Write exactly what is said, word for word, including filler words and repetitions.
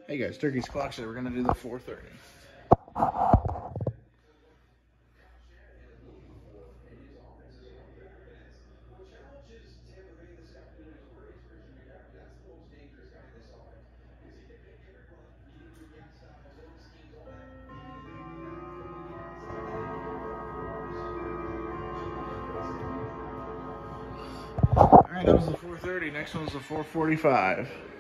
Hey guys, Turkey's Clock Show. We're gonna do the four thirty. All right, that was the four thirty. Next one was the four forty-five.